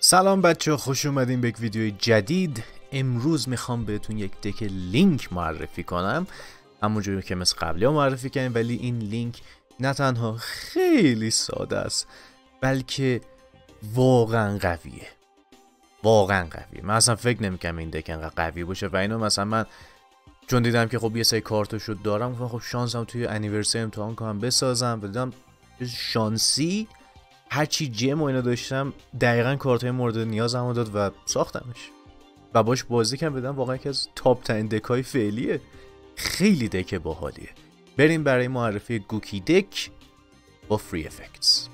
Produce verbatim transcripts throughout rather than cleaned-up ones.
سلام بچه ها، خوش اومدین به یک ویدیوی جدید. امروز میخوام بهتون یک دک لینک معرفی کنم، همونجوری که مثل قبلی ها معرفی کردیم، ولی این لینک نه تنها خیلی ساده است بلکه واقعا قویه. واقعا قویه. من اصلا فکر نمیکنم این دک انقدر قوی باشه و اینو مثلا من چون دیدم که خب یه سری کارتشو دارم، گفتم خب شانسم توی انیورسری امتحان کنم بسازم و دیدم شانسی هرچی جم و اینا داشتم دقیقا کارتای مورد نیازمو داد و ساختمش و باش بازی کردم. بدم واقعا یکی از تاپ ترین دکای فعلیه. خیلی دک باحالیه. بریم برای معرفی گوکی دک با فری افکتس.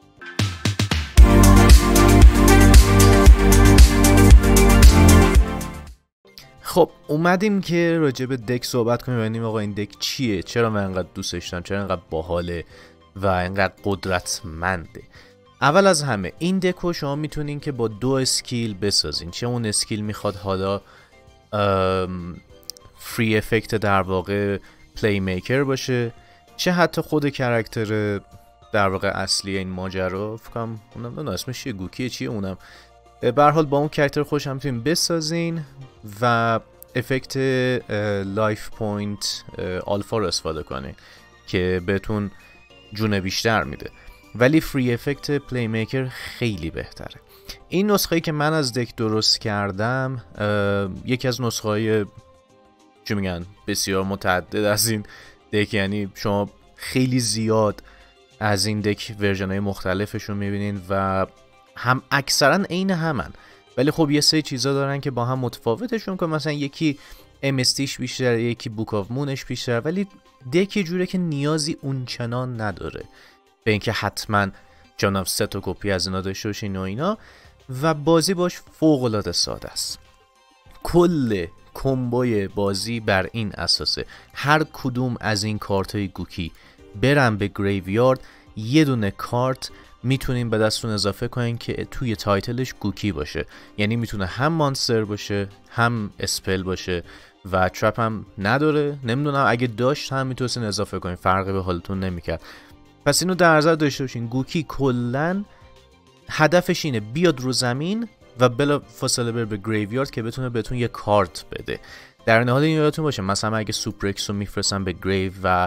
خب اومدیم که راجع به دک صحبت کنیم و ببینیم آقا این دک چیه، چرا من انقدر دوستش دارم، چرا انقدر باحاله و انقدر قدرتمنده. اول از همه این دکو شما میتونین که با دو اسکیل بسازین. چه اون اسکیل میخواد حالا فری افکت در واقع پلی میکر باشه، چه حتی خود کرکتر در واقع اصلی این ماجرا، فکرم اونم نه اسمش چیه، گوکیه چیه اونم، به هر حال با اون کرکتر خوش هم میتونین بسازین و افکت لایف پوینت آلفا رو استفاده کنین که بهتون جون بیشتر میده. ولی فری افکت پلی میکر خیلی بهتره. این نسخه‌ای که من از دک درست کردم یکی از نسخه‌های چی میگن بسیار متعدد از این دک، یعنی شما خیلی زیاد از این دک ورژن‌های مختلفش رو میبینین و هم اکثرا عین همن، ولی خب یه سری چیزا دارن که با هم متفاوتشون کنن. مثلا یکی ام اس تیش بیشتر، یکی بوک آف مونش بیشتر، ولی دک یه جوره که نیازی اونچنان نداره به اینکه حتما جانب سه تا کپی از اینا داشته باشین و اینا، و بازی باش فوق العاده ساده است. کل کمبوی بازی بر این اساسه هر کدوم از این کارت های گوکی برن به گریویارد، یه دونه کارت میتونین به دستتون اضافه کنین که توی تایتلش گوکی باشه، یعنی میتونه هم مانستر باشه هم اسپل باشه و ترپ هم نداره. نمیدونم اگه داشت هم میتونین اضافه کنین، فرقی به حالتون نمیکرد. پس اینو در نظر داشته باشین. گوکی کلن هدفش اینه بیاد رو زمین و بلا فاصله بره به گریویارد که بتونه بهتون یه کارت بده. در نهایت این یادتون باشه مثلا اگه سوپرکس رو میفرستن به گریو و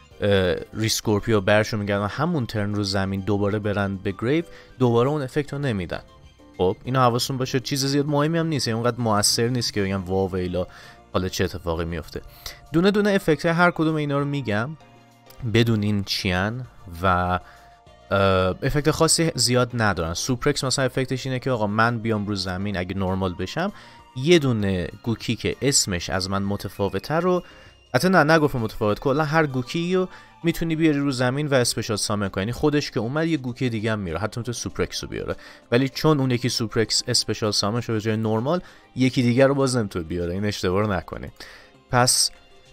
ریسکورپیو برشو میگردن همون ترن رو زمین دوباره برن به گریو، دوباره اون افکت رو نمیدن. خب اینو حواستون باشه. چیز زیاد مهمی هم نیست، اونقدر موثر نیست که بگم واو ویلا حالا چه اتفاقی میفته. دونه دونه افکت هر کدوم اینا رو میگم بدونین چیان و افکت خاصی زیاد ندارن. سوپرکس مثلا افکتش اینه که آقا من بیام رو زمین اگه نورمال بشم یه دونه گوکی که اسمش از من متفاوته رو، حتی نه نگفتم متفاوت، کلا هر گوکی رو میتونی بیاری رو زمین و اسپشال سامن کنی. خودش که اومد یه گوکی دیگه هم میاره، حتی میتونه سوپرکس رو بیاره، ولی چون اون یکی سوپرکس اسپشال سامن شده به جای نورمال یکی دیگه رو باز نمیتونه بیاره. این اشتباه رو نکنید. پس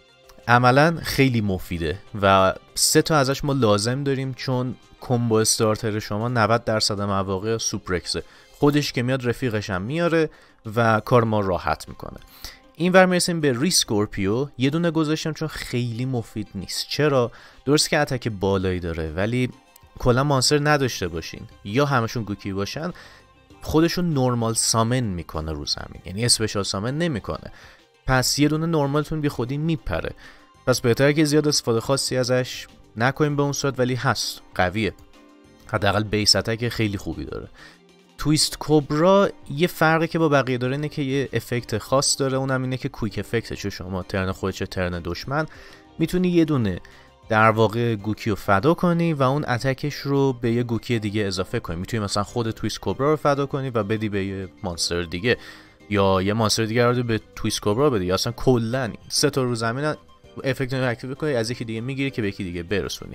عملا خیلی مفیده و سه تا ازش ما لازم داریم، چون کمبو استارتر شما نود درصد مواقع سوپرکسه، خودش که میاد رفیقش هم میاره و کار ما راحت میکنه. این ور میرسیم به ریسکورپیو. یه دونه گذاشتم چون خیلی مفید نیست. چرا؟ درست که اتک بالایی داره ولی کلا مانستر نداشته باشین یا همشون گوکی باشن خودشون نورمال سامن میکنه رو زمین، یعنی اسپشال سامن نمیکنه. پس یه دونه نورمالتون بی خودی میپره. پس بهتره که زیاد استفاده خاصی ازش نکنیم به اون صورت، ولی هست، قویه، حداقل بیس اتک خیلی خوبی داره. تویست کوبرا یه فرقی که با بقیه داره اینه که یه افکت خاص داره، اونم اینه که کویک افکت، چه شما ترن خودت چه ترن دشمن میتونی یه دونه در واقع گوکی رو فدا کنی و اون اتکش رو به یه گوکی دیگه اضافه کنی. میتونی مثلا خود تویست کوبرا رو فدا کنی و بدی به یه مانستر دیگه، یا یه مانستر دیگه رو به تویست کوبرا بدی، یا اصلا کلا سه تا رو زمین افکت رو اکتیو کنی، از یکی دیگه میگیری که به یکی دیگه برسونی.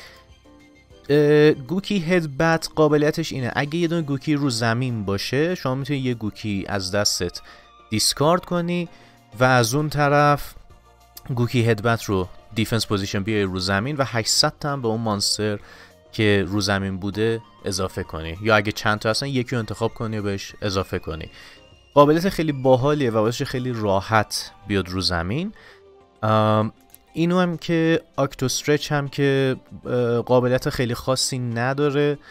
گوکی هدبت قابلیتش اینه اگه یه دونه گوکی رو زمین باشه شما میتونی یه گوکی از دستت دیسکارد کنی و از اون طرف گوکی هدبت رو دیفنس پوزیشن بیاری رو زمین و هشتصد تا هم به اون مانستر که رو زمین بوده اضافه کنی، یا اگه چند تا هستن یکی رو انتخاب کنی و بهش اضافه کنی. قابلیت خیلی باحالیه و باعث خیلی راحت بیاد رو زمین. اینو هم که آکتو استرچ هم که قابلیت خیلی خاصی نداره،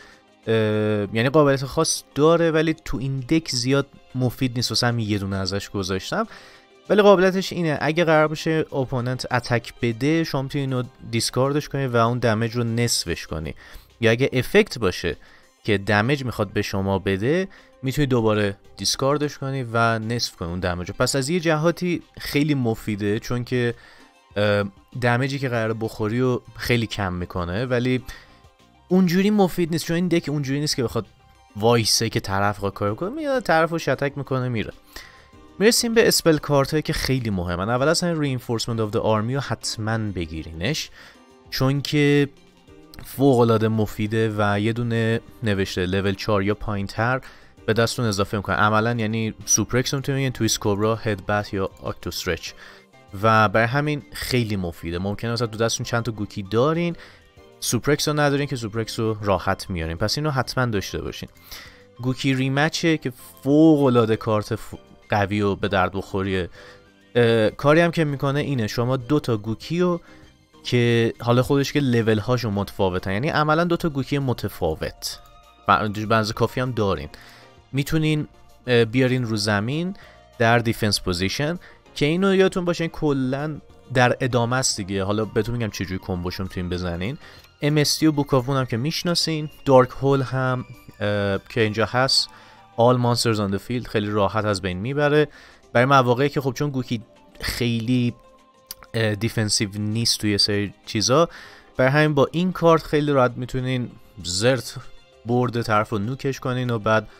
یعنی قابلیت خاص داره ولی تو این دک زیاد مفید نیست، واسه همین یه دونه ازش گذاشتم. ولی قابلیتش اینه اگه قرار باشه اپوننت اتک بده شما میتونی اینو دیسکاردش کنی و اون دمیج رو نصفش کنی، یا اگه افکت باشه که دمیج میخواد به شما بده میتونی دوباره دیسکاردش کنی و نصف کنی اون دمیج. پس از یه جهاتی خیلی مفیده چون که دمیجی که قراره بخوری رو خیلی کم میکنه، ولی اونجوری مفید نیست چون این دک اونجوری نیست که بخواد وایسه که طرف رو کار کنه، میاد طرف رو شتک میکنه میره. میرسیم به اسپل کارت هایی که خیلی مهمن. اول از همه Reinforcement of the Army رو حتما بگیرینش چون که فوق العاده مفیده و یه دونه نوشته لول چهار یا پایین تر به دستون اضافه میکنه. عملا یعنی سوپرکس رو میتونین تویست کوبرا، هدبت یا آکتوسترچ و برای همین خیلی مفیده. ممکنه مثلا تو دستون چند تا گوکی دارین سوپرکس رو ندارین که سوپرکس رو راحت میارین، پس اینو حتما داشته باشین. گوکی ریمچه که فوق العاده کارت ف... قوی و به درد بخوریه. کاری هم که میکنه اینه شما دو تا گوکی رو که حالا خودش که لول هاشون متفاوتن، یعنی عملا دو تا گوکی متفاوت بنز کافی هم دارین، میتونین بیارین رو زمین در دیفنس پوزیشن که اینو یادتون باشه کلا در ادامه است دیگه. حالا بهتون میگم چجوری کمبوشون میتونین بزنین. ام اس تی و بوک آف مون هم که میشناسین، دارک هول هم که اینجا هست، all monsters on the field خیلی راحت از بین میبره برای مواقعی که خب چون گوکی خیلی دیفنسیو نیست توی سری چیزا، برای همین با این کارت خیلی راحت میتونین زرت برد طرف رو نوکش کنین و بعد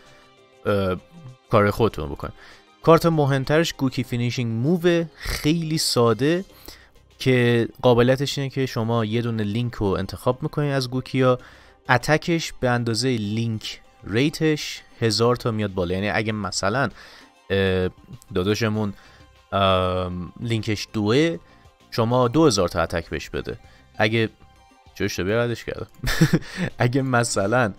کار خودتون بکنین. کارت مهمترش گوکی فینیشینگ موو، خیلی ساده که قابلیتش اینه که شما یه دونه لینک رو انتخاب میکنین از گوکی ها، اتکش به اندازه لینک ریتش هزار تا میاد بالا. یعنی اگه مثلا داداشمون لینکش دوه شما دو هزار تا اتک بهش بده. اگه چوشته بیاردش کرده اگه مثلا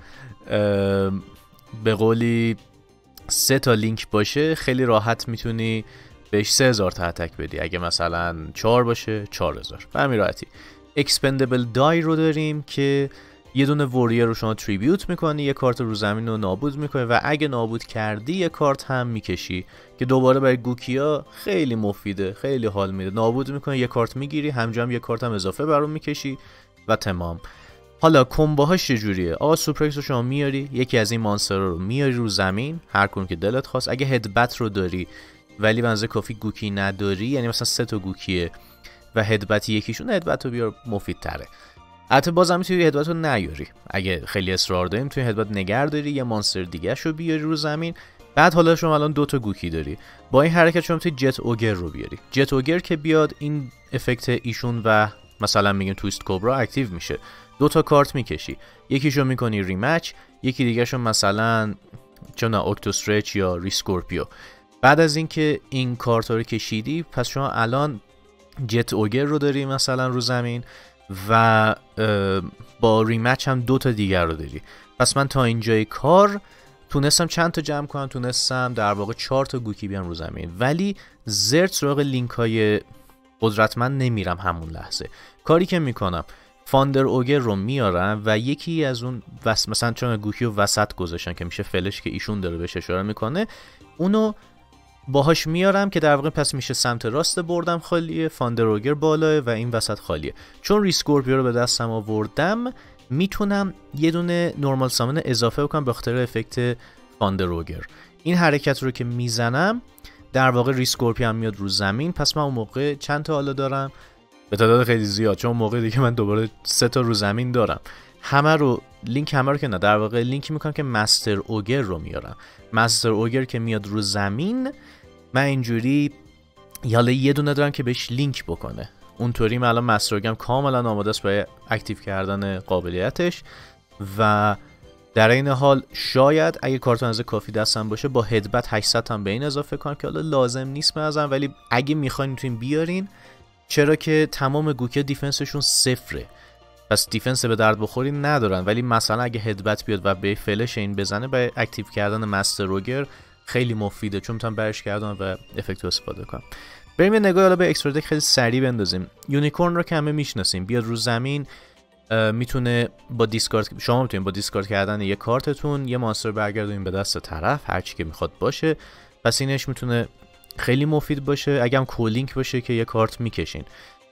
به قولی سه تا لینک باشه خیلی راحت میتونی بهش سه هزار تا اتک بدی. اگه مثلا چهار باشه چهار هزار به همین راحتی. اکسپندبل دای رو داریم که یه دونه ووریر رو شما تریبیوت میکنی، یه کارت رو زمین رو نابود میکنی و اگه نابود کردی یه کارت هم میکشی که دوباره برای گوکیا خیلی مفیده، خیلی حال میده. نابود میکنی یه کارت میگیری، همجا هم یه کارت هم اضافه برام میکشی و تمام. حالا کمبوهاش چجوریه؟ آقا سوپرکس رو شما میاری، یکی از این مانستر رو میاری رو زمین هر کدوم که دلت خواست. اگه هدبت رو داری ولی بنزه کافی گوکی نداری، یعنی مثلا سه تا گوکیه و هدبت یکیشون، هدبت رو بیار مفیدتره. البته بازم میتونی هدبت رو نیاری، اگه خیلی اصرار داری میتونی هدبت نگه داری یه مانستر دیگه شو بیاری رو زمین. بعد حالا شما الان دو تا گوکی داری، با این حرکت شما میتونی جت اوگر رو بیاری. جت اوگر که بیاد این افکت ایشون و مثلا میگیم تویست کوبرا اکتیو میشه، دو تا کارت میکشی، یکیشو میکنی ریمچ، یکی دیگهشو مثلا چون اوکتوسترچ یا ریسکورپیو. بعد از اینکه این کارت رو کشیدی پس شما الان جت اوگر رو داری مثلا رو زمین و با ریمچ هم دو تا دیگر رو داری. پس من تا اینجای کار تونستم چند تا جمع کنم، تونستم در واقع چهار تا گوکی بیام رو زمین، ولی زرت سراغ لینک های قدرتمند نمیرم. همون لحظه کاری که میکنم فاندر اوگر رو میارم و یکی از اون وس... مثلا چون گوکی رو وسط گذاشتن که میشه فلش که ایشون داره بهش اشاره میکنه، اونو باهاش میارم که در واقع پس میشه سمت راست بردم خالیه، فاندر اوگر بالاه و این وسط خالیه. چون ریسکورپیو رو به دستم آوردم میتونم یه دونه نورمال سامن اضافه بکنم به خاطر افکت فاندر اوگر. این حرکت رو که میزنم در واقع ریسکورپیو هم میاد رو زمین، پس من اون موقع چند تا حالا دارم به تعداد خیلی زیاد، چون موقع دیگه من دوباره سه تا رو زمین دارم. همه رو لینک همه رو که نه، در واقع لینک میکنم که مستر اوگر رو میارم. مستر اوگر که میاد رو زمین من اینجوری حالا یه دونه دارم که بهش لینک بکنه. اونطوری من الان مستر اوگرم کاملا آماده است برای اکتیو کردن قابلیتش و در این حال شاید اگه کارتون از کافی دستم باشه با هدبت هشتصد هم به این اضافه کنم که حالا لازم نیست مثلا، ولی اگه میخواین میتونین بیارین، چرا که تمام گوکیا دیفنسشون صفره، پس دیفنس به درد بخوری ندارن. ولی مثلا اگه هدبت بیاد و به فلش این بزنه برای اکتیو کردن مستر اوگر خیلی مفیده، چون میتونم برش کردن و افکت استفاده کنم. بریم یه نگاه حالا به اکسترا دک خیلی سریع بندازیم. یونیکورن رو که همه میشناسیم، بیاد رو زمین میتونه با دیسکارد شما میتونید با دیسکارد کردن یه کارتتون یه مانستر برگردونید به دست طرف هر چی که میخواد باشه. پس اینش میتونه خیلی مفید باشه. اگه هم کولینک باشه که یه کارت میکشین.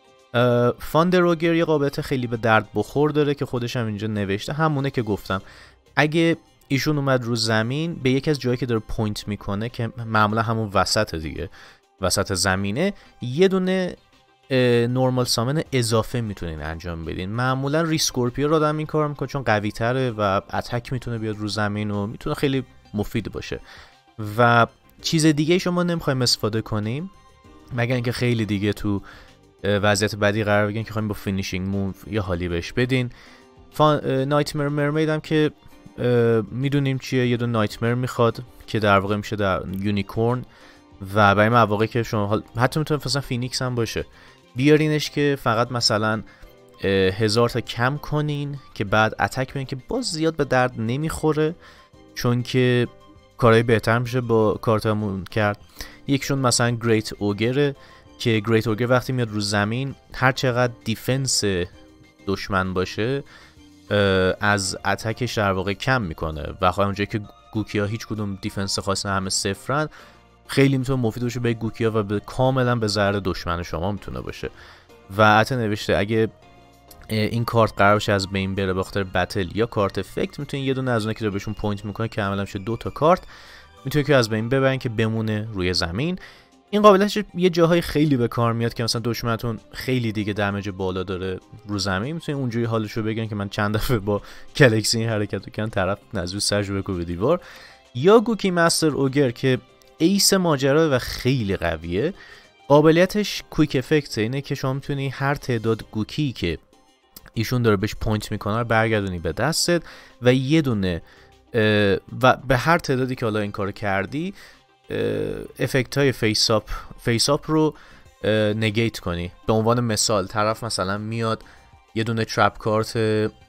فاندروگر یه قابلیت خیلی به درد بخور داره که خودش هم اینجا نوشته، همونه که گفتم. اگه ایشون اومد رو زمین به یکی از جایی که داره پوینت میکنه که معمولا همون وسط دیگه، وسط زمینه، یه دونه نورمال سامن اضافه میتونین انجام بدین. معمولا ریسکورپیو رو دارم این کار میکنه چون قوی تره و اتک میتونه بیاد رو زمین و میتونه خیلی مفید باشه. و چیز دیگه شما نمیخوایم استفاده کنیم مگر اینکه خیلی دیگه تو وضعیت بدی قرار بگیرین که خواهیم با فینیشینگ موو یه حالی بهش بدین. نایتمر مرمید هم که میدونیم چیه، یه دو نایتمر میخواد که در واقع میشه در یونیکورن و برای مواقع که شما حتی میتونه مثلا فینیکس هم باشه بیارینش که فقط مثلا هزار تا کم کنین که بعد اتک بین که باز زیاد به درد نمیخوره چون که کارهای بهتر میشه با کارتمون کرد. یکشون مثلا گریت اوگره که گریت اوگر وقتی میاد رو زمین هر چقدر دیفنس دشمن باشه از اتکش در واقع کم میکنه و خواهی اونجایی که گوکیا هیچ کدوم دیفنس خاص همه صفرن خیلی میتونه مفید باشه به گوکیا و به کاملا به ضرر دشمن شما میتونه باشه. و حتی نوشته اگه این کارت قرار باشه از بین بره به خاطر بتل یا کارت افکت میتونین یه دونه از اونها که رو بهشون پوینت میکنه که عملا میشه دو تا کارت میتونه که از بین ببرین که بمونه روی زمین. این قابلیتش یه جاهای خیلی به کار میاد که مثلا دشمنتون خیلی دیگه دمیج بالا داره رو زمین، میتونین اونجوری حالشو بگن که من چند دفعه با گلکسی این حرکتو کردم طرف نزدیک سرش بکوبه دیوار. یا گوکی مستر اوگر که ایس ماجرا و خیلی قویه. قابلیتش کویک افکت، اینه که شما میتونی هر تعداد گوکی که ایشون داره بهش پوینت میکنه رو برگردونی به دستت و یه دونه و به هر تعدادی که حالا این کارو کردی افکت های فیس آپ فیس آپ رو نگیت کنی. به عنوان مثال طرف مثلا میاد یه دونه ترپ کارت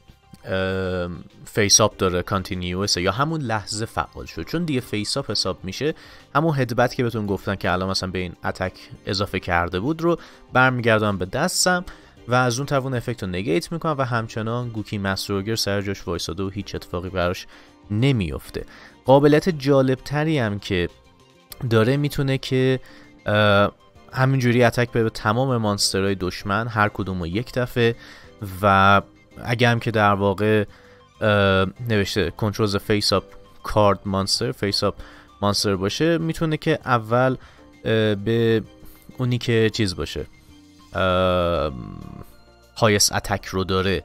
فیس آپ داره کانتینیوس یا همون لحظه فعال شد چون دیگه فیس آپ حساب میشه، همون هدبت که بهتون گفتن که الان مثلا به این اتک اضافه کرده بود رو برمیگردم به دستم و از اون طرف اون افکت رو نگیت میکنم و همچنان گوکی مستروگر سر جاش وایساده و هیچ اتفاقی براش نمیفته. قابلیت جالب تری هم که داره میتونه که همینجوری اتک به تمام مانسترهای دشمن هر کدوم رو یک دفعه و اگه هم که در واقع نوشته کنترل فیس آپ کارد مانستر فیس آپ مانستر باشه میتونه که اول به اونی که چیز باشه هایست اتک رو داره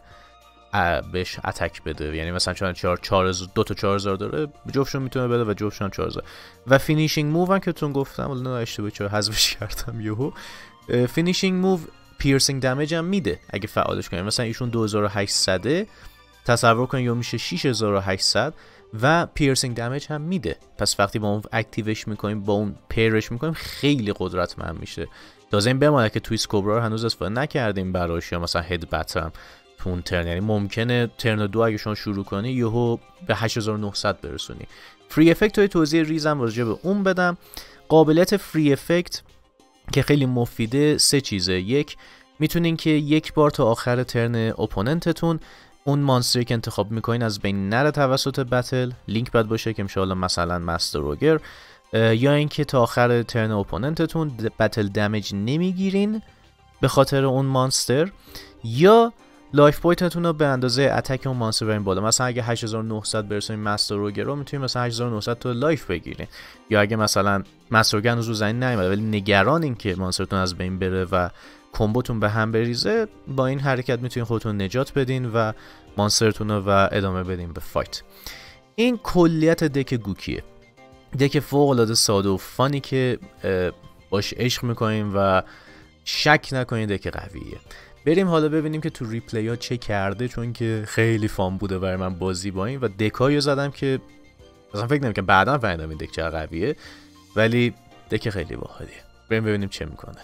بهش اتک بده، یعنی مثلا چون چهار چهار دو تا چهار هزار داره جفتشون میتونه بده و جفتشون چهار هزار. و فینیشینگ موو هم که تون گفتم ولی نه اشتباهی چرا حذفش کردم یهو. فینیشینگ موو پیرسینگ دمیج هم میده اگه فعالش کنیم. مثلا ایشون دو هزار و هشتصد تصور کنید یا میشه شش هزار و هشتصد و پیرسینگ دمیج هم میده. پس وقتی با اون اکتیوش میکنیم با اون پیرش میکنیم خیلی قدرتمند میشه. تازه این بمونه که توی سکوبرا رو هنوز استفاده نکردیم براش یا مثلا هد بترم تو اون ترن، یعنی ممکنه ترن دو اگه شما شروع کنی یهو به هشت هزار و نهصد برسونی. فری افکت های توضیح ریزم راجع به اون بدم. قابلیت فری افکت که خیلی مفیده سه چیزه. یک، میتونین که یک بار تا آخر ترن اپوننتتون اون مانستری که انتخاب میکنین از بین نره توسط بتل، لینک بد باشه که میشه مثلا مستر روگر، یا اینکه تا آخر ترن اپوننتتون بتل دمیج نمیگیرین به خاطر اون مانستر، یا لایف پوینتتون رو به اندازه اتک اون مانستر برین بالا. مثلا اگه هشت هزار و نهصد برسونین مستر روگر رو میتونین مثلا هشت هزار و نهصد تا لایف بگیرین، یا اگه مثلا مستر روگر رو زمین نیومده ولی نگرانین که مانسترتون از بین بره و کمبوتون به هم بریزه، با این حرکت میتونین خودتون نجات بدین و مانسترتون رو و ادامه بدین به فایت. این کلیت دک گوکیه، دک فوق العاده ساده و فانی که باش عشق میکنین و شک نکنین دک قویه. بریم حالا ببینیم که تو ریپلی ها چه کرده، چون که خیلی فان بوده برای من بازی با این و دکایو زدم که مثلا فکر نمی‌کنم بعداً فهمیدم این دک چه قویه، ولی دک خیلی باحالیه. بریم ببینیم چه میکنه.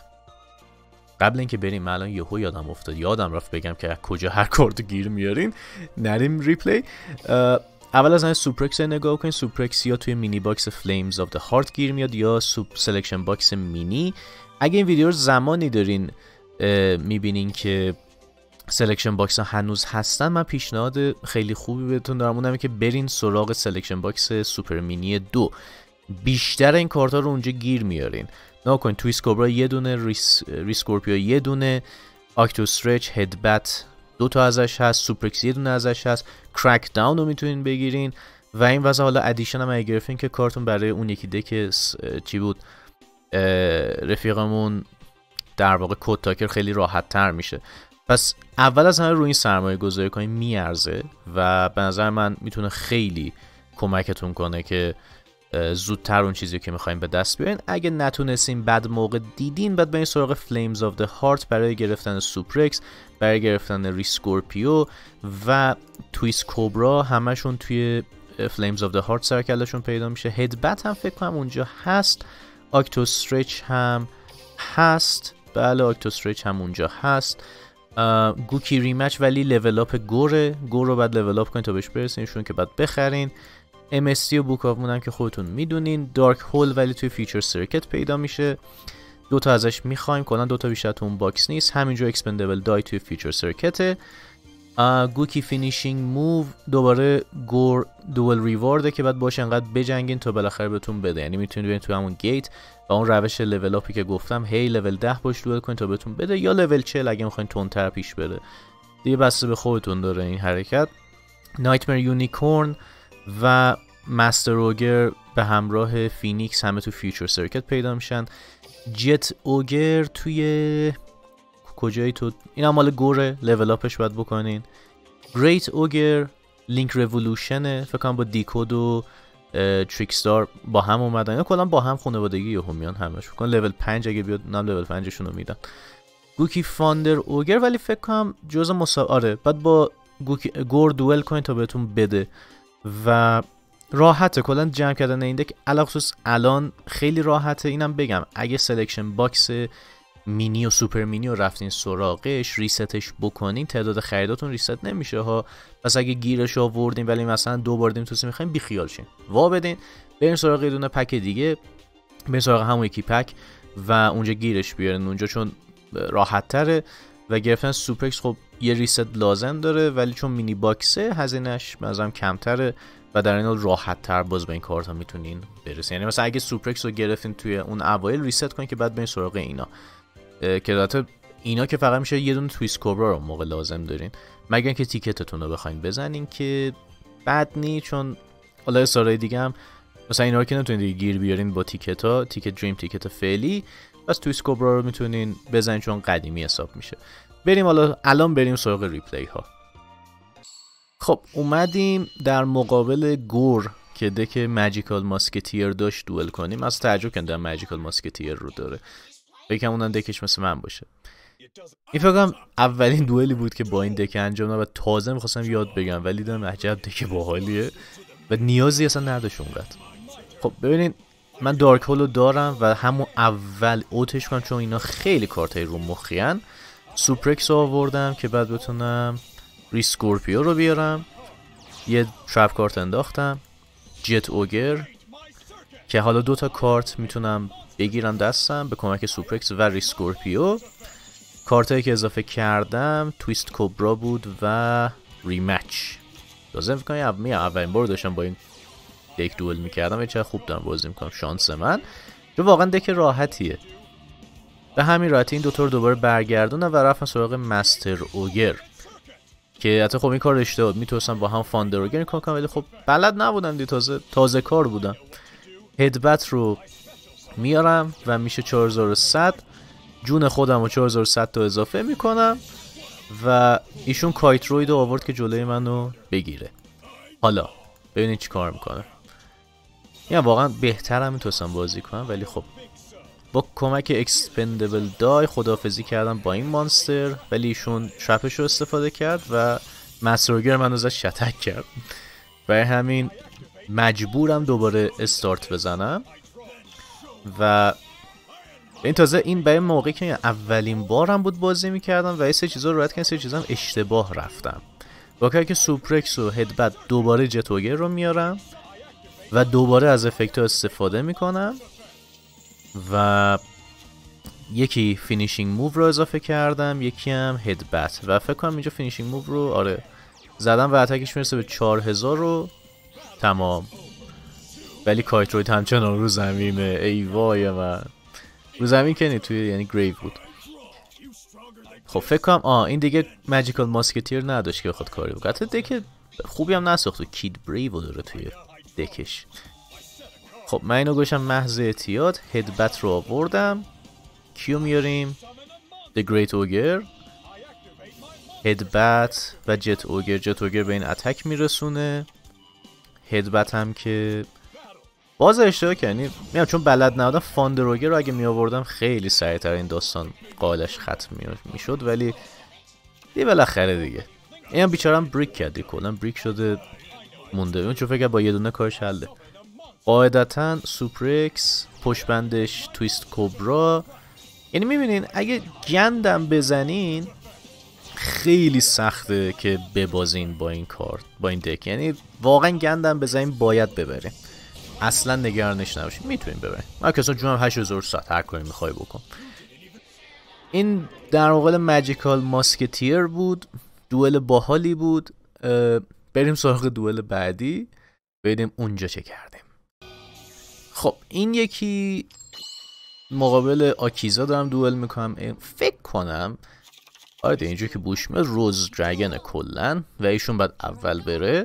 قبل اینکه بریم من الان یهو یادم افتاد یادم رفت بگم که کجا هر کارتو گیر میارین. نریم ریپلی. اول از همه سوپرکس نگاه کنین. سوپرکس یا توی مینی باکس فلیمز آف د هارت گیر میاد یا سوپ سلکشن باکس مینی. اگه این ویدیو رو زمانی دارین میبینین که سلکشن باکس ها هنوز هستن، من پیشنهاد خیلی خوبی بهتون دارم، اونم که برین سراغ سلکشن باکس سوپر مینی دو. بیشتر این کارت ها رو اونجا گیر میارین. نگاه کن، تویست کوبرا یه دونه، ریس ریسکورپیو یه دونه، آکتو استرچ، هدبت دو تا ازش هست، سوپرکس یه دونه ازش هست، کرک داون رو میتونین بگیرین و این واسه حالا ادیشن هم اگه گرفتین که کارتون برای اون یکی دک چی بود رفیقمون در واقع کد تاکر خیلی راحت تر میشه. پس اول از همه روی این سرمایه گذاری کنین، میارزه و به نظر من میتونه خیلی کمکتون کنه که زودتر اون چیزی که میخوایم به دست بیارین. اگه نتونستین بعد موقع دیدین، بعد برین سراغ فلیمز آف the هارت برای گرفتن سوپرکس، برای گرفتن ریسکورپیو و تویست کوبرا، همشون توی فلیمز آف the هارت سرکلشون پیدا میشه. هدبت هم فکر کنم اونجا هست، آکتو استرچ هم هست، بله آکتو استرچ هم اونجا هست. گوکی ریمچ ولی لول اپ گوره، گور رو بعد لول اپ کنین تا بهش برسینشون که بعد بخرین. ام اس تی و بوک آف مون هم که خودتون میدونین. دارک هول ولی توی فیچر سرکت پیدا میشه، دو تا ازش میخوایم، کلا دو تا بیشتر تو اون باکس نیست. همینجا اکسپندبل دای توی فیچر سرکته. گوکی فینیشینگ موو دوباره گور دوال ریوارده که بعد باشه انقدر بجنگین تا بالاخره بهتون بده، یعنی میتونید برین توی همون گیت و اون روش لول اپی که گفتم هی لول ده باش دوال کنین تا بهتون بده، یا لول چهل اگه میخواین تندتر پیش بره دیگه، بسته به خودتون داره این حرکت. نایتمر یونیکورن و مستر اوگر به همراه فینیکس همه تو فیچر سرکت پیدا میشن. جت اوگر توی کجایی تو این هم مال گوره، لول اپش باید بکنین. گریت اوگر لینک رولوشنه، فکر کنم با دیکود و تریکستار با هم اومدن یا کلا با هم خانوادگی یهو میان همش، فکر کنم لول پنج اگه بیاد نام لول پنج شون رو میدن. گوکی فاندر اوگر ولی فکر کنم جزء مسابقه، آره بعد با گوکی گور دوئل کنین تا بهتون بده و راحته کلا جمع کردن این دک، علاوه الان خیلی راحته. اینم بگم اگه سلکشن باکس مینی و سوپر مینی رو رفتین سراغش ریستش بکنین، تعداد خریداتون ریست نمیشه ها. پس اگه گیرش آوردین ولی مثلا دو بار دیم توسی میخواین بی خیال شین، وا بدین برین سراغ یه دونه پک دیگه، برین سراغ همون یکی پک و اونجا گیرش بیارین اونجا، چون راحت تره و گرفتن سوپرکس خب یه ریست لازم داره ولی چون مینی باکسه هزینه‌اش مثلا کمتره و در این حال راحت تر باز به این کارت ها میتونین برسین. یعنی مثلا اگه سوپرکس رو گرفتین توی اون اوایل ریست کنین که بعد برین سراغ اینا، که البته اینا که فقط میشه یه دونه تویست کوبرا رو موقع لازم دارین، مگر اینکه تیکتتون رو بخواین بزنین که بد نی، چون حالا سارای دیگه هم مثلا اینا رو که نمیتونین دیگه گیر بیارین با تیکت ها، تیکت دریم تیکت فعلی، بس تویست کوبرا رو میتونین بزنین چون قدیمی حساب میشه. بریم حالا الان بریم سراغ ریپلی ها. خب اومدیم در مقابل گور که دک ماجیکال ماسکتیر داشت دوئل کنیم. از تعجب کردم ماجیکال ماسکتیر رو داره، یکم اونم دکش مثل من باشه. این فکرم اولین دوئلی بود که با این دک انجام دادم و تازه میخواستم یاد بگم ولی دیدم عجب دک باحالیه و نیازی اصلا نداشت اونقدر. خب ببینین من دارک هولو دارم و همون اول اوتش کنم چون اینا خیلی کارتای رو مخیان. سوپرکس رو آوردم که بعد بتونم ریسکورپیو رو بیارم، یه ترپ کارت انداختم، جت اوگر که حالا دوتا کارت میتونم بگیرم دستم به کمک سوپرکس و ریسکورپیو. کارتایی که اضافه کردم تویست کوبرا بود و ریمچ. لازم فکر کنم اولین بار داشتم با این دک دوئل میکردم و چه خوب دارم بازی میکنم، شانس من، چون واقعا دک راحتیه. به همین راحتی این دوتا رو دوباره برگردونم و رفتم سراغ مستر اوگر که حتی خب این کار اشتباه بود، میتونستم با هم فاندر اوگر کار کنم ولی خب بلد نبودم دی، تازه تازه کار بودم. هدبت رو میارم و میشه چهار هزار و صد، جون خودم رو چهار هزار و صد تا اضافه میکنم و ایشون کایتروید رو آورد که جلوی منو بگیره. حالا ببینید چی کار میکنه. یعنی واقعا بهترم میتونستم بازی کنم ولی خب با کمک اکسپندبل دای خداحافظی کردم با این مانستر، ولی ایشون ترپش رو استفاده کرد و مستروگر من ازش شتک کرد. برای همین مجبورم دوباره استارت بزنم و این تازه این برای موقعی که اولین بارم بود بازی میکردم و این سه چیزا رو رد کردم، سه چیزا اشتباه رفتم. با کاری که سوپرکس و هدبت دوباره جت اوگر رو میارم و دوباره از افکت ها استفاده میکنم و یکی فینیشینگ موو رو اضافه کردم، یکی هم هدبت و فکر کنم اینجا فینیشینگ موو رو آره زدم و اتکش میرسه به چهار هزار رو تمام. ولی کایتروید همچنان رو زمینه. ای وای من، رو زمین که نی، توی یعنی گریو بود. خب فکر کنم آه این دیگه ماجیکال ماسکتیر نداشت که بخواد کاری بکنه. حتی دک خوبی هم نساخت و کید بریو داره توی دکش. خب من اینو گوشم محض احتیاط هدبت رو آوردم. کیو میاریم؟ The Great Ogre، هدبت و جت اوگر. جت اوگر به این اتک میرسونه. هدبت هم که باز اشتباه کردم، میام چون بلد نبودم فاندر اوگر رو اگه می آوردم خیلی سریعتر این داستان قالش ختم میشد، ولی دیگه بالاخره دیگه این هم بیچارم بریک کردی، کلا بریک شده مونده. اون چون فکر با یه دونه کارش حله. قاعدتا سوپرکس، پشت بندش تویست کوبرا. یعنی میبینین اگه گندم بزنین خیلی سخته که ببازین با این کارت، با این دک. یعنی واقعا گندم بزنین باید ببرین، اصلا نگرانش نباشین، میتونین ببرین. من کسا جونم هشت هزار و صد هر کاری میخوای بکن. این در واقع ماجیکال ماسکتیر بود. دوئل باحالی بود. بریم سراغ دوئل بعدی ببینیم اونجا چه کردیم. خب این یکی مقابل آکیزا دارم دوئل میکنم. فکر کنم آره اینجا که بوش میاد روز درگن کلن و ایشون باید اول بره.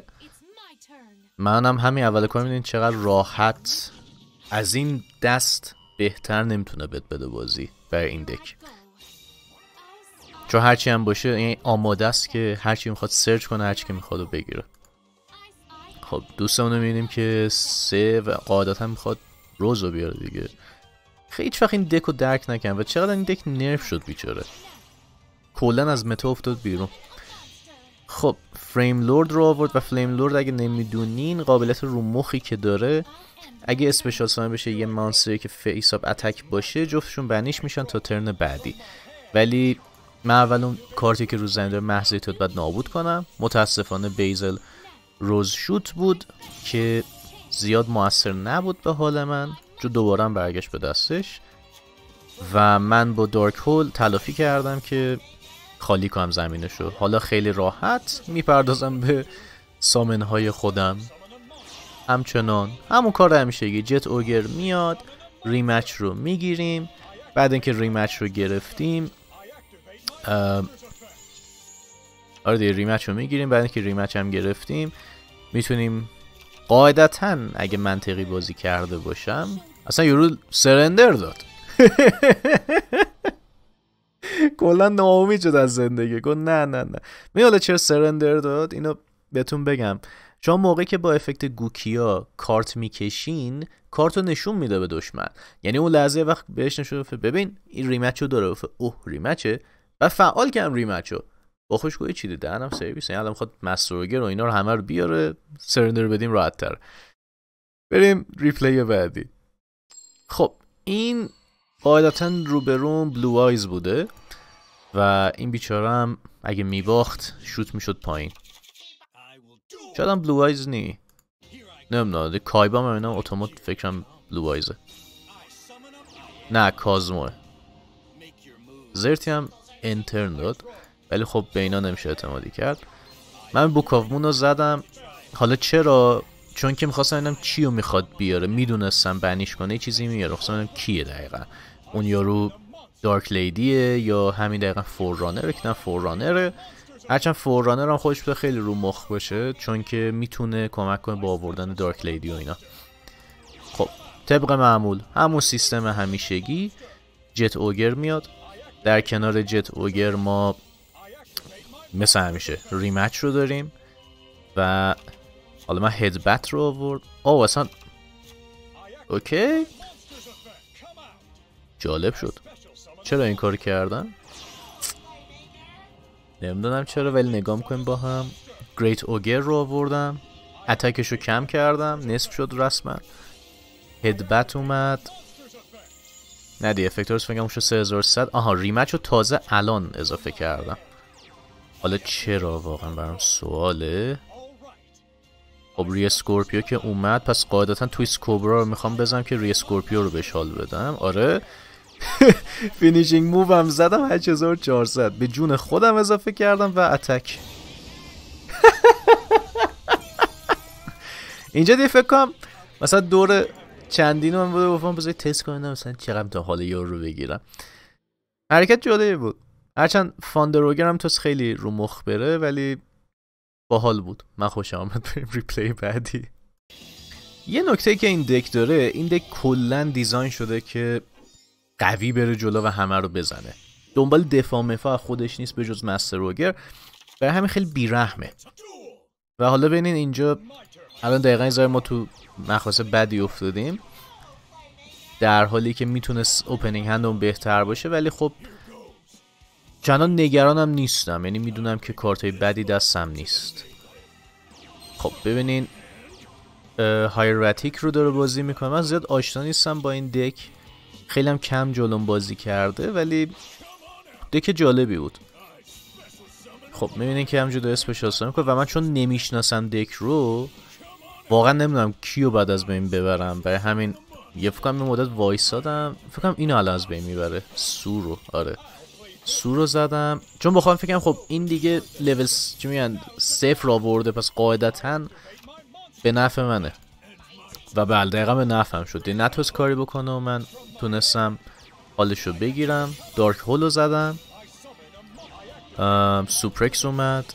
منم همین اول کار میدونین چقدر راحت از این دست بهتر نمیتونه بد بده بازی برای این دک، چون هرچی هم باشه این آماده است که هرچی میخواد سرچ کنه، هرچی که میخواد رو بگیره. خب دوستمونو میبینیم که سه و قاعدتا میخواد روز رو بیاره دیگه. خیلی هیچ وقت این دک رو درک نکنم و چقدر این دک نرف شد بیچاره، کلن از متا افتاد بیرون. خب فریم لورد رو آورد و فریم لورد اگه نمیدونین قابلیت رو مخی که داره، اگه اسپشال ساین بشه یه مانستری که فیس اپ اتک باشه جفتشون بنیش میشن تا ترن بعدی. ولی من اول اون کارتی که رو زنده داره محض احتیاط باید نابود کنم. متاسفانه بیزل روز شوت بود که زیاد موثر نبود به حال من، جو دوباره برگشت به دستش و من با دارک هول تلافی کردم که خالی کنم زمینشو. حالا خیلی راحت میپردازم به سامنهای خودم. همچنان همون کار همیشگی، جت اوگر میاد، ریمچ رو میگیریم. بعد اینکه ریمچ رو گرفتیم آره دیگه ریمچ رو میگیریم. بعد اینکه ریمچ هم گرفتیم میتونیم قاعدتا اگه منطقی بازی کرده باشم، اصلا یورو سرندر داد کلا ناامید شد از زندگی، گفت نه نه نه. می حالا چرا سرندر داد اینو بهتون بگم. چون موقعی که با افکت گوکیا کارت میکشین کارتو نشون میده به دشمن، یعنی اون لحظه وقت بهش نشون ببین این ریمچو داره، اوه ریمچه، و فعال کردم ریمچو با خوشگویی چی دیده دهنم سرویس. یعنی الان میخواد مستروگر و اینا رو همه رو بیاره، سرندر بدیم راحت تر. بریم ریپلی بعدی. خب این قاعدتا روبرون بلو آیز بوده و این بیچاره هم اگه میباخت شوت میشد پایین. شاید هم بلو آیز نی، نمیدونم. کایبا هم اینم اتومات فکرم بلو آیزه، نه کازموه. زرتی هم انترن داد ولی خب به اینا نمیشه اعتمادی کرد. من بوکاومون رو زدم. حالا چرا؟ چون که میخواستم ببینم چی رو میخواد بیاره، میدونستم بنیش کنه چیزی میاره، خواستم ببینم کیه دقیقا. اون یارو دارک لیدیه یا همین دقیقا فوررانره که نه فوررانره. هرچند فوررانر هم خودش بوده خیلی رو مخ باشه چون که میتونه کمک کنه با آوردن دارک لیدی و اینا. خب طبق معمول همون سیستم همیشگی جت اوگر میاد. در کنار جت اوگر ما مثل همیشه ریمچ رو داریم و حالا من هدبت رو آورد. آه اصلا اوکی جالب شد. چرا این کار کردن؟ نمیدونم چرا، ولی نگاه میکنیم با هم. گریت اوگر رو آوردم، اتکش رو کم کردم، نصف شد رسما. هدبت اومد، نه دی افکتورس فکرم شد سه هزار و صد. آها ریمچ رو تازه الان اضافه کردم. حالا چرا واقعا برام سواله. خب ری اسکورپیو که اومد پس قاعدتا توی سکوبرا رو میخوام بزنم که ری اسکورپیو رو بهش حال بدم. آره فینیشینگ موو هم زدم هشت هزار و چهارصد به جون خودم اضافه کردم و اتک. اینجا دیگه فکر کنم مثلا دور چندین من بوده گفتم بذاری تست کنم مثلا چقدر تا حال یارو رو بگیرم. حرکت جالبی بود، هرچند فاندروگر هم توست خیلی رو مخ بره ولی باحال بود. من خوشم آمد. بریم ریپلی بعدی. یه نکته که این دک داره، این دک کلا دیزاین شده که قوی بره جلو و همه رو بزنه، دنبال دفاع مفاع خودش نیست به جز مستر روگر، برای همین خیلی بیرحمه. و حالا ببینین اینجا الان دقیقاً زای ما تو مخاص بدی افتادیم، در حالی که میتونست اوپنینگ هندم بهتر باشه، ولی خب چندان نگرانم نیستم، یعنی میدونم که کارتای بدی دستم نیست. خب ببینین هایراتیک رو داره بازی میکنه. من زیاد آشنا نیستم با این دک، خیلی هم کم جلوم بازی کرده ولی دک جالبی بود. خب میبینین که همجور داره اسپشال سا میکنه و من چون نمیشناسم دک رو واقعا نمیدونم کیو بعد از بین ببرم، برای همین یه فکرم یه مدت وایسادم. فکرم اینو الان از بین میبره، سو رو. آره سو رو زدم چون بخوام فکرم خب این دیگه لول چی میگن صفر آورده، پس قاعدتاً به نفع منه و بله دقیقا به نفعم شد. نتوست کاری بکنه و من تونستم حالشو بگیرم. دارک هول رو زدم، سوپرکس اومد،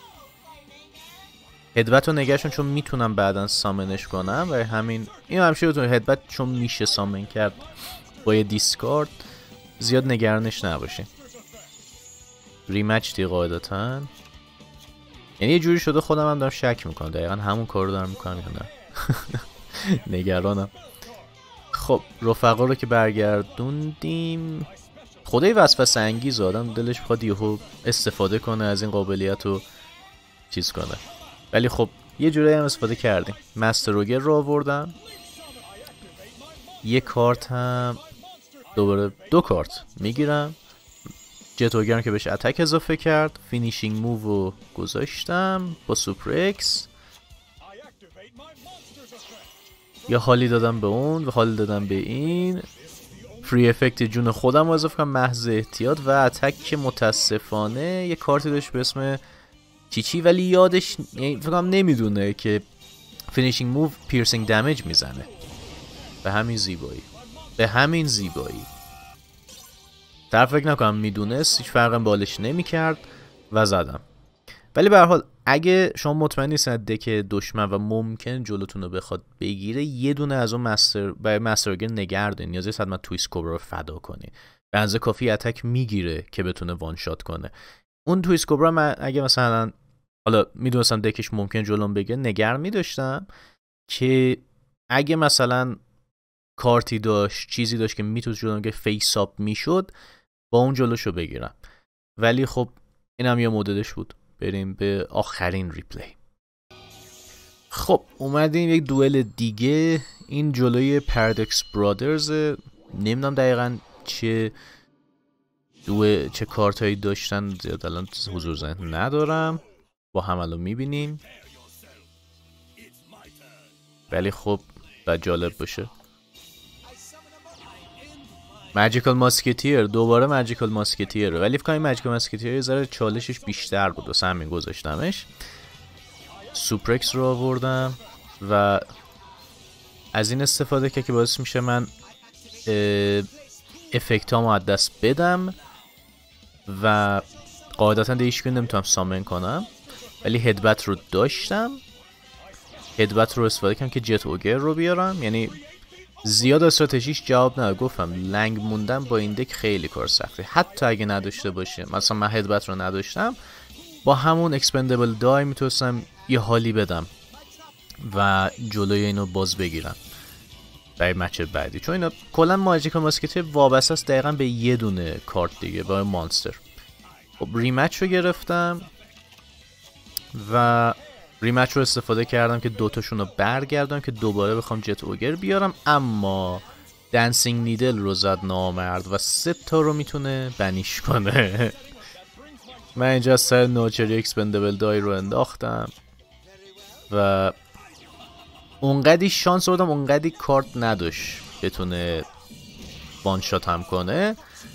هدبت رو نگهشون چون میتونم بعدا سامنش کنم و همین این همیشه بتونه هدبت چون میشه سامن کرد با یه دیسکارد، زیاد نگرانش نباشیم. ریمچ دی قاعدتاً، یعنی یه جوری شده خودم هم دارم شک میکنم دقیقا همون کار رو دارم میکنم یا نه. نگرانم. خب رفقا رو که برگردوندیم، خدای وسوسه انگیز آدم دلش بخواد یهو استفاده کنه از این قابلیت رو چیز کنه، ولی خب یه جوری هم استفاده کردیم. مستر روگر رو آوردم، یه کارت هم دوباره دو کارت میگیرم. جت اوگرم که بهش اتک اضافه کرد، فینیشینگ موو رو گذاشتم با سوپرکس، یا حالی دادم به اون و حالی دادم به این. فری افکت جون خودم رو اضافه کنم محض احتیاط و اتک که متاسفانه یه کارتی داشت به اسم چیچی ولی یادش یعنی فکر کنم نمیدونه که فینیشینگ موو پیرسینگ دمیج میزنه. به همین زیبایی، به همین زیبایی در فکر نکنم میدونست، هیچ فرقم بالش نمیکرد و زدم. ولی به هر حال اگه شما مطمئن نیستن دک دشمن و ممکن جلوتون رو بخواد بگیره، یه دونه از اون مستر برای مسترگر نگردین، نیازی نیست حتما تویست کوبرا رو فدا کنی، به اندازه کافی اتک میگیره که بتونه وان شات کنه. اون تویست کوبرا من اگه مثلا حالا میدونستم دکش ممکن جلوم بگیره، نگر میداشتم که اگه مثلا کارتی داشت چیزی داشت که میتونه جلوم که فیس آپ میشد با اون جلوشو بگیرم. ولی خب اینم یه مدلش بود. بریم به آخرین ریپلی. خب اومدیم یک دوئل دیگه، این جلوی پارادوکس برادرز. نمیدونم دقیقاً چه دو چه کارتایی داشتن، زیاد الان حضور ذهن ندارم، با هم الان میبینیم، ولی خب باید جالب باشه. ماجیکال ماسکتیر، دوباره ماجیکال ماسکتیر، ولی فکر کنم ماجیکال ماسکتیر یه ذره چالشش بیشتر بود واسه همین گذاشتمش. سوپرکس رو آوردم و از این استفاده که که باعث میشه من افکت هامو از دست بدم و قاعدتا دیگه هیچ نمیتونم سامن کنم، ولی هدبت رو داشتم. هدبت رو استفاده کنم که جت اوگر رو بیارم، یعنی زیاد استراتژیش جواب نداد. گفتم لنگ موندن با این دک خیلی کار سخته، حتی اگه نداشته باشه. مثلا من هدبت رو نداشتم، با همون اکسپندبل دای میتونستم یه حالی بدم و جلوی اینو باز بگیرم برای مچ بعدی، چون اینا کلا ماجیکال ماسکتیر وابسته است دقیقاً به یه دونه کارت دیگه، با مانستر. خب ریمچ رو گرفتم و ریمچ رو استفاده کردم که دوتاشون رو برگردم که دوباره بخوام جت اوگر بیارم، اما دنسینگ نیدل رو زد نامرد و سه تا رو میتونه بنیش کنه. من اینجا سر نوچری اکسپندبل دای رو انداختم و اونقدی شانس آوردم، اونقدی کارت نداشت بتونه وان شات هم کنه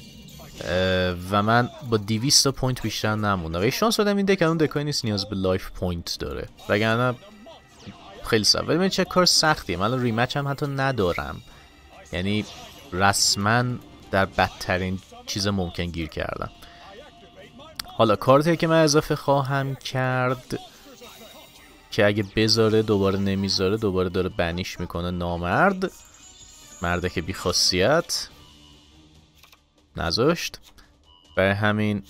و من با دویست پوینت بیشتر نموندم و شانس دادم این دک اون دکای نیست نیاز به لایف پوینت داره وگرنه خیلی سخت. ولی من چه کار سختیه، من ریمچ هم حتی ندارم، یعنی رسما در بدترین چیز ممکن گیر کردم. حالا کارتی که من اضافه خواهم کرد که اگه بذاره دوباره نمیذاره، دوباره داره بنیش میکنه. نامرد، مرده که بی خاصیت نذاشت، برای همین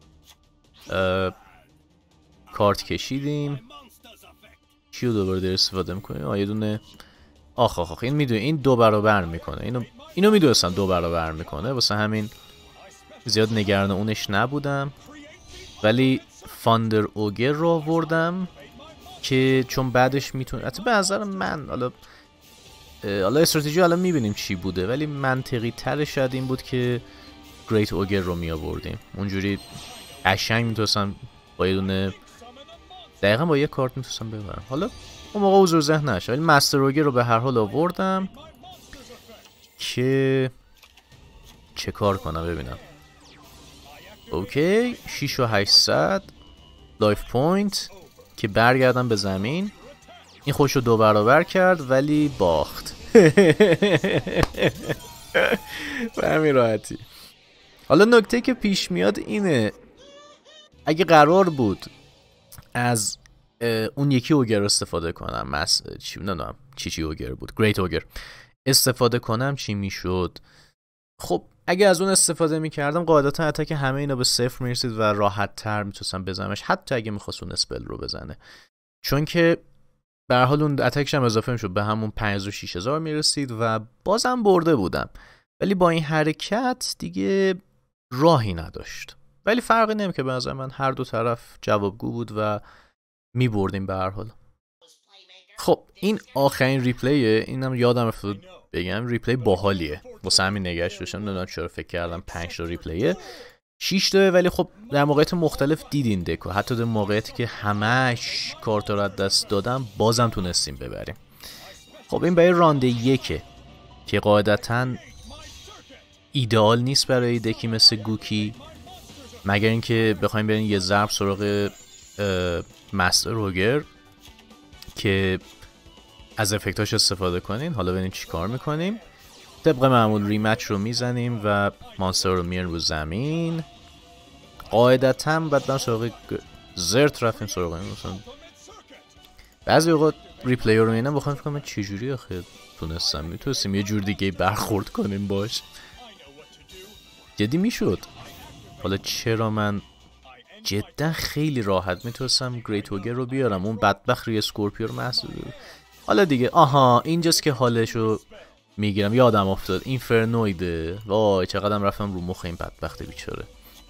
کارت کشیدیم. چیو دوباره داره استفاده میکنیم؟ آه یه دونه آخ آخ آخ این میدونه این دو برابر میکنه، اینو اینو میدونستم دو برابر میکنه، واسه همین زیاد نگران اونش نبودم. ولی فاندر اوگر رو آوردم که چون بعدش میتونه، حتی به نظر من حالا حالا استراتژی حالا میبینیم چی بوده، ولی منطقی تر شاید این بود که گریت اوگر رو می آوردیم، اونجوری قشنگ میتونستم با یه دونه دقیقا با یه کارت میتونستم ببرم. حالا اون موقع حضور ذهن نشه، ولی مستر اوگر رو به هر حال آوردم که چه کار کنم ببینم. اوکی شش و هشتصد لایف پوینت که برگردم به زمین. این خوش رو دو برابر کرد ولی باخت به همین راحتی. حالا نکته که پیش میاد اینه، اگه قرار بود از اون یکی اوگر استفاده کنم، مس چی نمیدونم چی چی اوگر بود، گریت اوگر استفاده کنم چی میشد؟ خب اگه از اون استفاده میکردم قاعدتا اتک همه اینا به صفر میرسید و راحت تر میتونستم بزنمش، حتی اگه میخواست اون اسپل رو بزنه، چون که به هر حال اون اتکش هم اضافه میشد به همون پنج و شش هزار میرسید و بازم برده بودم. ولی با این حرکت دیگه راهی نداشت، ولی فرقی نمی که به نظر من هر دو طرف جوابگو بود و می بردیم به هر حال. خب این آخرین ریپلیه، اینم یادم افتاد بگم، ریپلی باحالیه واسه همین نگهش داشتم، نمیدونم چرا فکر کردم پنج تا ریپلیه، شش تا، ولی خب در موقعیت مختلف دیدین دکو، حتی در موقعیتی که همش کارتا رو از دست دادم بازم تونستیم ببریم. خب این برای رانده یکه که قاعدتاً ایدئال نیست برای دکی مثل گوکی، مگر اینکه بخوایم بریم یه ضرب سراغ مستر اوگر که از افکتاش استفاده کنین. حالا ببینیم چی کار میکنیم. طبق معمول ریمچ رو میزنیم و مانستر رو میاریم رو زمین. قاعدتاً بعد من سراغ زرت رفتیم سراغ این. مثلا بعضی اوقات ریپلی رو میبینم بخوایم فکر کنم چجوری آخه تونستم، میتونستیم یه جور دیگه برخورد کنیم باش، جدی میشد. حالا چرا من جدا خیلی راحت میتونستم گریت اوگر رو بیارم، اون بدبخت روی اسکورپیو رو محسوب. حالا دیگه آها اینجاست که حالشو میگیرم، یادم افتاد اینفرنویده، وای چقدرم رفتم رو مخ این بدبخت بیچاره.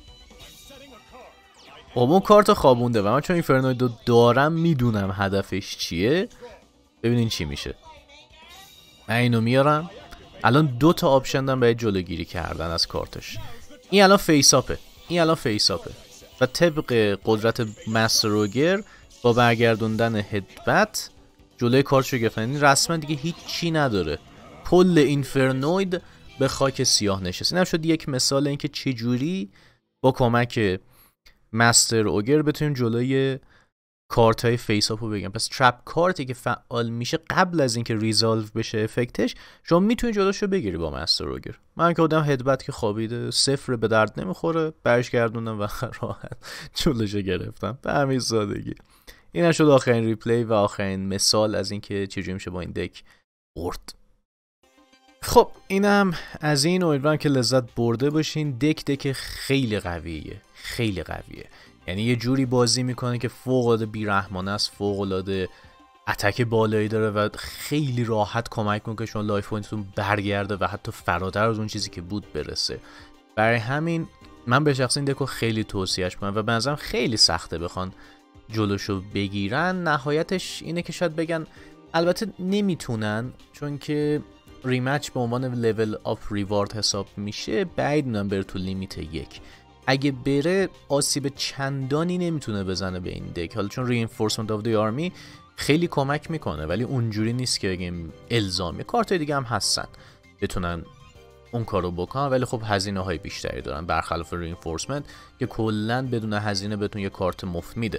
خب اون کارت خوابونده و من چون اینفرنویدو دارم میدونم هدفش چیه. ببینین چی میشه. من اینو میارم، الان دو تا آپشن دارم برای جلوگیری کردن از کارتش. این الان فیس آپه، این الان فیس آپه و طبق قدرت مستر اوگر با برگردوندن هدبت جلوی کارتشو گرفتن، این رسما دیگه هیچی نداره، کل اینفرنوید به خاک سیاه نشست. اینم شد یک مثال اینکه چجوری با کمک مستر اوگر بتونیم جلوی کارت های فیس آپو بگم. پس ترپ کارتی که فعال میشه قبل از اینکه ریزالو بشه افکتش، شما میتونی جلوشو بگیری با مستر اوگر. من که آدم هدبت که خوابیده صفر به درد نمیخوره، برش گردوندم و راحت جلوشو گرفتم به همین سادگی. این شد آخرین ریپلی و آخرین مثال از اینکه چجوری میشه با این دک برد. خب اینم از این، امیدوارم که لذت برده باشین. دک دک خیلی قویه، خیلی قویه، یعنی یه جوری بازی میکنه که فوق العاده بیرحمانه است، فوق العاده اتک بالایی داره و خیلی راحت کمک میکنه که شما لایف پوینتتون برگرده و حتی فراتر از اون چیزی که بود برسه. برای همین من به شخص این دکو خیلی توصیهش میکنم و به نظرم خیلی سخته بخوان جلوشو بگیرن. نهایتش اینه که شاید بگن، البته نمیتونن چون که ریمچ به عنوان لول آف ریوارد حساب میشه، بعید میدونم بره تو لیمیت یک. اگه بره آسیب چندانی نمیتونه بزنه به این دک، حالا چون رینفورسمنت آف دی آرمی خیلی کمک میکنه ولی اونجوری نیست که بگیم الزامی. کارت دیگه هم هستن بتونن اون کارو بکنن، ولی خب هزینه های بیشتری دارن برخلاف رینفورسمنت که کلا بدون هزینه بهتون یه کارت مفت میده.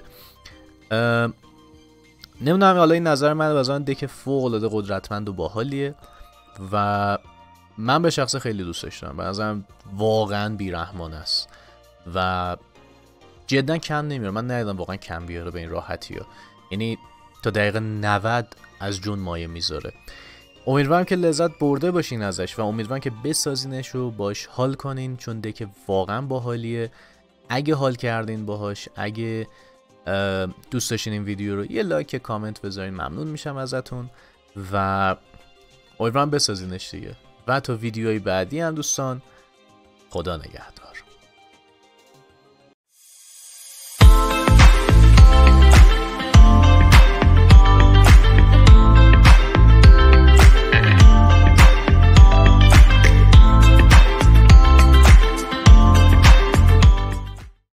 نمیدونم، حالا این نظر من واسه دک فوق العاده قدرتمند و باحالیه و من به شخص خیلی دوستش دارم. به نظرم واقعا بیرحمانه است و جدا کم نمیاره. من ندیدم واقعا کم بیاره به این راحتی ها. یعنی تا دقیقه نود از جون مایه میذاره. امیدوارم که لذت برده باشین ازش و امیدوارم که بسازینش و باش حال کنین، چون دک واقعا باحالیه. اگه حال کردین باهاش، اگه دوست داشتین این ویدیو رو، یه لایک کامنت بذارین، ممنون میشم ازتون و امیدوارم بسازینش دیگه. و تا ویدیوهای بعدی هم دوستان، خدا نگهدار.